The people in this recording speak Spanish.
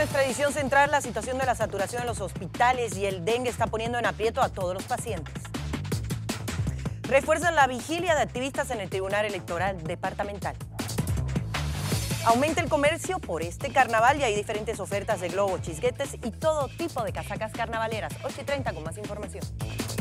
nuestra edición central, la situación de la saturación en los hospitales y el dengue está poniendo en aprieto a todos los pacientes. Refuerzan la vigilia de activistas en el Tribunal Electoral Departamental. Aumenta el comercio por este carnaval y hay diferentes ofertas de globos, chisguetes y todo tipo de casacas carnavaleras. 8:30 con más información.